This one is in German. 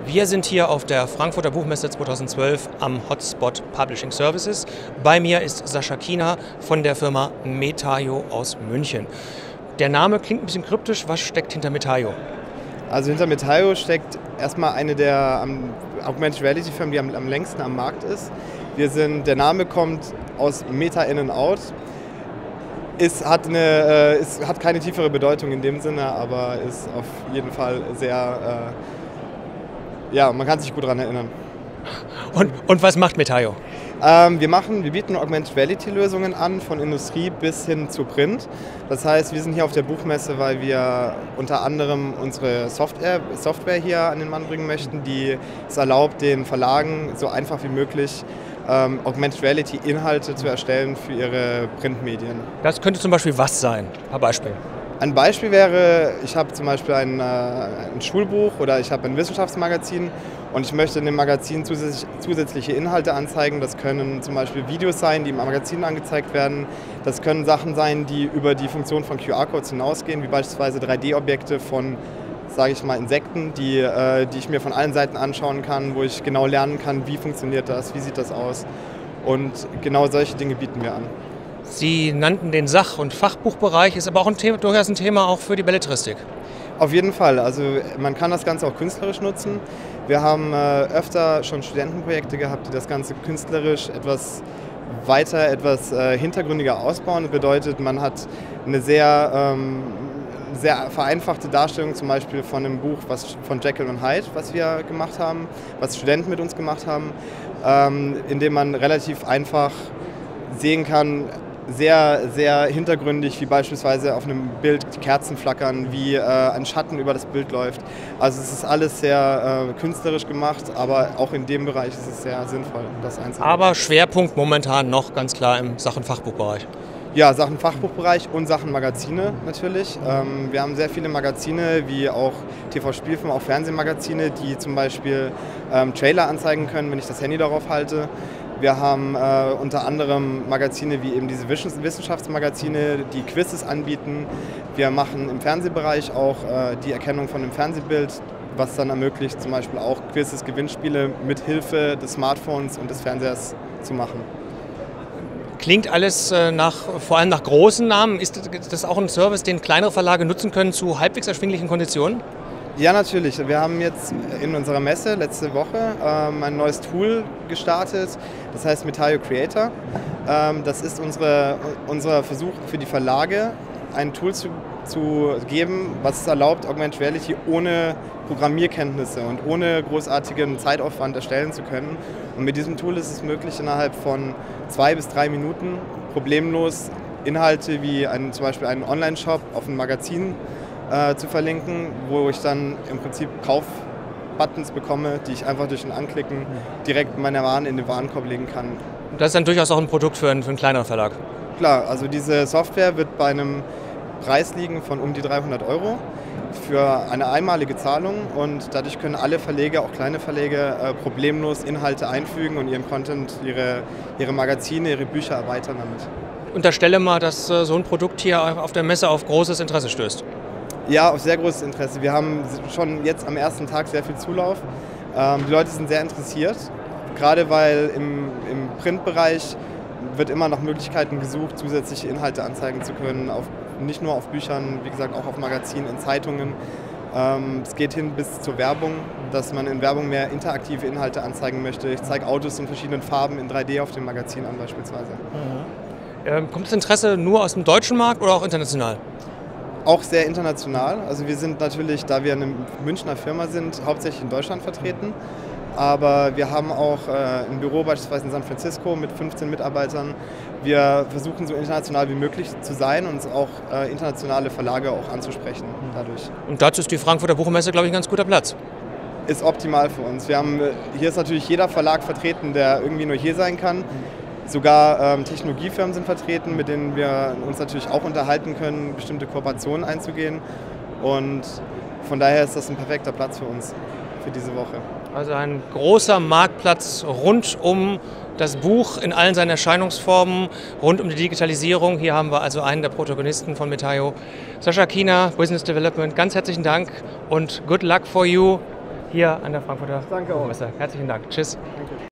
Wir sind hier auf der Frankfurter Buchmesse 2012 am Hotspot Publishing Services. Bei mir ist Sascha Kiener von der Firma Metaio aus München. Der Name klingt ein bisschen kryptisch. Was steckt hinter Metaio? Also hinter Metaio steckt erstmal eine der Augmented Reality Firmen, die am längsten am Markt ist. Der Name kommt aus Meta in and out. Hat keine tiefere Bedeutung in dem Sinne, aber ist auf jeden Fall sehr, man kann sich gut daran erinnern. Und was macht Metaio? Wir bieten Augmented Reality Lösungen an, von Industrie bis hin zu Print. Das heißt, wir sind hier auf der Buchmesse, weil wir unter anderem unsere Software hier an den Mann bringen möchten, die es erlaubt, den Verlagen so einfach wie möglich Augmented Reality Inhalte zu erstellen für ihre Printmedien. Das könnte zum Beispiel was sein? Ein paar Beispiele. Ein Beispiel wäre, ich habe zum Beispiel ein Schulbuch oder ich habe ein Wissenschaftsmagazin und ich möchte in dem Magazin zusätzliche Inhalte anzeigen. Das können zum Beispiel Videos sein, die im Magazin angezeigt werden. Das können Sachen sein, die über die Funktion von QR-Codes hinausgehen, wie beispielsweise 3D-Objekte von, sage ich mal, Insekten, die ich mir von allen Seiten anschauen kann, wo ich genau lernen kann, wie funktioniert das, wie sieht das aus. Und genau solche Dinge bieten wir an. Sie nannten den Sach- und Fachbuchbereich, ist aber auch durchaus ein Thema auch für die Belletristik. Auf jeden Fall. Also man kann das Ganze auch künstlerisch nutzen. Wir haben öfter schon Studentenprojekte gehabt, die das Ganze künstlerisch etwas weiter, etwas hintergründiger ausbauen. Das bedeutet, man hat eine sehr vereinfachte Darstellung zum Beispiel von einem Buch von Jekyll und Hyde, was wir gemacht haben, was Studenten mit uns gemacht haben, in dem man relativ einfach sehen kann, sehr, sehr hintergründig, wie beispielsweise auf einem Bild die Kerzen flackern, wie ein Schatten über das Bild läuft. Also es ist alles sehr künstlerisch gemacht, aber auch in dem Bereich ist es sehr sinnvoll, das einzusetzen. Aber Schwerpunkt momentan noch ganz klar im Sach- und Fachbuchbereich. Ja, Sachen Fachbuchbereich und Sachen Magazine natürlich. Wir haben sehr viele Magazine, wie auch TV-Spielfilme, auch Fernsehmagazine, die zum Beispiel Trailer anzeigen können, wenn ich das Handy darauf halte. Wir haben unter anderem Magazine wie eben diese Wissenschaftsmagazine, die Quizzes anbieten. Wir machen im Fernsehbereich auch die Erkennung von einem Fernsehbild, was dann ermöglicht, zum Beispiel auch Quizzes, Gewinnspiele mit Hilfe des Smartphones und des Fernsehers zu machen. Klingt alles vor allem nach großen Namen. Ist das auch ein Service, den kleinere Verlage nutzen können zu halbwegs erschwinglichen Konditionen? Ja, natürlich. Wir haben jetzt in unserer Messe letzte Woche ein neues Tool gestartet, das heißt Metaio Creator. Das ist unser Versuch für die Verlage, ein Tool zu geben, was es erlaubt, Augmented Reality ohne Programmierkenntnisse und ohne großartigen Zeitaufwand erstellen zu können. Und mit diesem Tool ist es möglich, innerhalb von 2 bis 3 Minuten problemlos Inhalte wie zum Beispiel einen Online-Shop auf ein Magazin zu verlinken, wo ich dann im Prinzip Kaufbuttons bekomme, die ich einfach durch ein Anklicken direkt meine Waren in den Warenkorb legen kann. Das ist dann durchaus auch ein Produkt für einen kleineren Verlag? Klar, also diese Software wird bei einem Preis liegen von um die 300 € für eine einmalige Zahlung und dadurch können alle Verleger, auch kleine Verleger, problemlos Inhalte einfügen und ihren Content, ihre Magazine, ihre Bücher erweitern damit. Unterstelle mal, dass so ein Produkt hier auf der Messe auf großes Interesse stößt. Ja, auf sehr großes Interesse. Wir haben schon jetzt am ersten Tag sehr viel Zulauf. Die Leute sind sehr interessiert, gerade weil im Printbereich wird immer nach Möglichkeiten gesucht, zusätzliche Inhalte anzeigen zu können, nicht nur auf Büchern, wie gesagt auch auf Magazinen, in Zeitungen. Es geht hin bis zur Werbung, dass man in Werbung mehr interaktive Inhalte anzeigen möchte. Ich zeige Autos in verschiedenen Farben in 3D auf dem Magazin an beispielsweise. Kommt das Interesse nur aus dem deutschen Markt oder auch international? Auch sehr international. Also wir sind natürlich, da wir eine Münchner Firma sind, hauptsächlich in Deutschland vertreten. Aber wir haben auch ein Büro beispielsweise in San Francisco mit 15 Mitarbeitern. Wir versuchen so international wie möglich zu sein und auch internationale Verlage auch anzusprechen dadurch. Und dazu ist die Frankfurter Buchmesse, glaube ich, ein ganz guter Platz. Ist optimal für uns. Hier ist natürlich jeder Verlag vertreten, der irgendwie nur hier sein kann. Sogar Technologiefirmen sind vertreten, mit denen wir uns natürlich auch unterhalten können, bestimmte Kooperationen einzugehen. Und von daher ist das ein perfekter Platz für uns, für diese Woche. Also ein großer Marktplatz rund um das Buch in allen seinen Erscheinungsformen, rund um die Digitalisierung. Hier haben wir also einen der Protagonisten von Metaio. Sascha Kiener, Business Development, ganz herzlichen Dank und good luck for you hier an der Frankfurter Danke auch. Buchmesse. Herzlichen Dank. Tschüss. Danke.